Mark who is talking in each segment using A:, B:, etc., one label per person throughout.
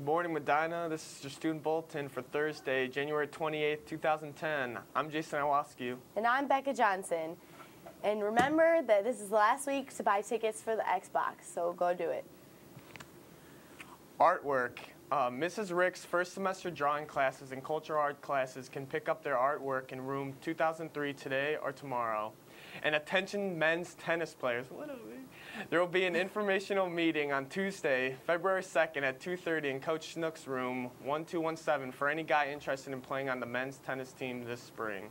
A: morning, Medina. This is your student bulletin for Thursday, January 28th, 2010. I'm Jason Iwascu.
B: And I'm Becca Johnson. And remember that this is the last week to buy tickets for the Xbox, so go do it.
A: Artwork. Mrs. Rick's first semester drawing classes and cultural art classes can pick up their artwork in room 2003 today or tomorrow. And attention men's tennis players. There will be an informational meeting on Tuesday, February 2nd at 2:30 in Coach Schnook's room 1217 for any guy interested in playing on the men's tennis team this spring.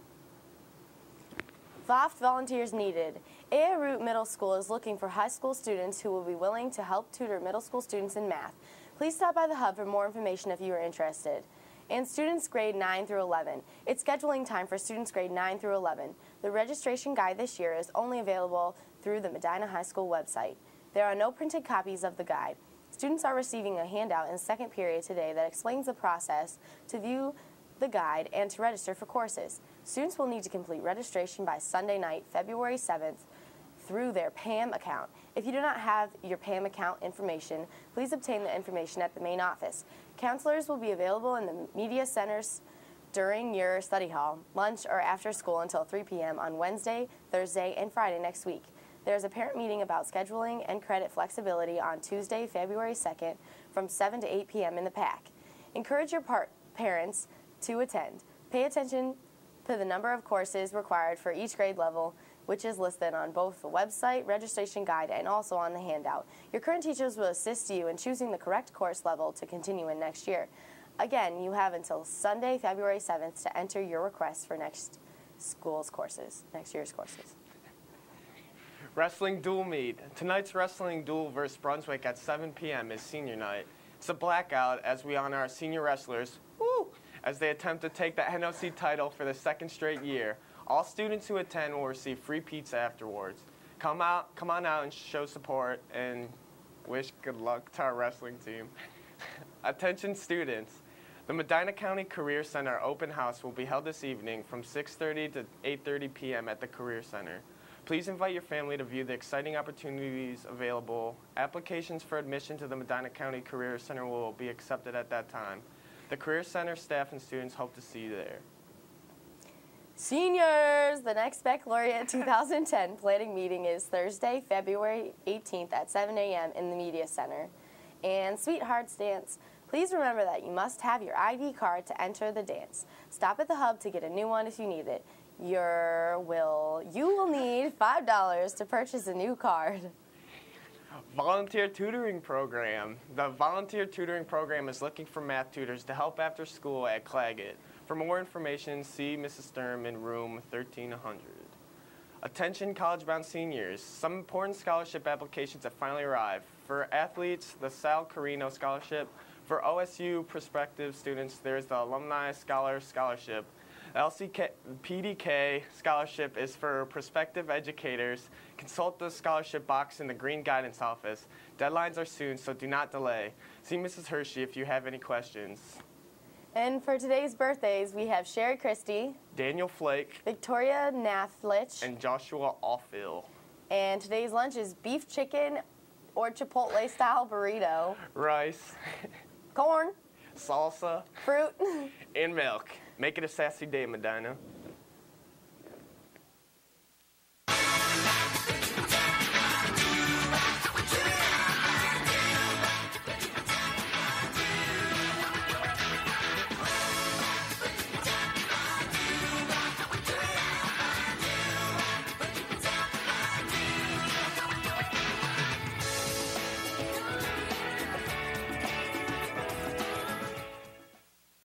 B: VOF volunteers needed. A.A. Root Middle School is looking for high school students who will be willing to help tutor middle school students in math. Please stop by the hub for more information if you are interested. And students grade 9 through 11. It's scheduling time for students grade 9 through 11. The registration guide this year is only available through the Medina High School website. There are no printed copies of the guide. Students are receiving a handout in second period today that explains the process to view the guide and to register for courses. Students will need to complete registration by Sunday night, February 7th, through their PAM account. If you do not have your PAM account information, please obtain the information at the main office. Counselors will be available in the media centers during your study hall, lunch, or after school until 3 p.m. on Wednesday, Thursday, and Friday next week. There is a parent meeting about scheduling and credit flexibility on Tuesday, February 2nd from 7 to 8 p.m. in the PAC. Encourage your parents to attend. Pay attention to the number of courses required for each grade level, which is listed on both the website, registration guide, and also on the handout. Your current teachers will assist you in choosing the correct course level to continue in next year. Again, you have until Sunday, February 7th to enter your request for next year's courses.
A: Wrestling dual meet. Tonight's wrestling duel versus Brunswick at 7 p.m. is senior night. It's a blackout as we honor our senior wrestlers, as they attempt to take the NOC title for the second straight year. All students who attend will receive free pizza afterwards. Come on out and show support and wish good luck to our wrestling team. Attention students. The Medina County Career Center open house will be held this evening from 6:30 to 8:30 p.m. at the Career Center. Please invite your family to view the exciting opportunities available. Applications for admission to the Medina County Career Center will be accepted at that time. The Career Center staff and students hope to see you there.
B: Seniors! The next Baccalaureate 2010 planning meeting is Thursday, February 18th at 7 a.m. in the Media Center. And Sweethearts Dance. Please remember that you must have your ID card to enter the dance. Stop at the hub to get a new one if you need it. You will need $5 to purchase a new card.
A: Volunteer tutoring program. The volunteer tutoring program is looking for math tutors to help after school at Claggett. For more information, see Mrs. Sturm in room 1300. Attention college-bound seniors. Some important scholarship applications have finally arrived. For athletes, the Sal Carino Scholarship. For OSU prospective students, there's the Alumni Scholarship. The PDK Scholarship is for prospective educators. Consult the scholarship box in the Green Guidance Office. Deadlines are soon, so do not delay. See Mrs. Hershey if you have any questions.
B: And for today's birthdays, we have Sherry Christie,
A: Daniel Flake,
B: Victoria Nathlich,
A: and Joshua Offill.
B: And today's lunch is beef chicken or Chipotle-style burrito,
A: rice,
B: corn,
A: salsa,
B: fruit,
A: and milk. Make it a sassy day, Medina.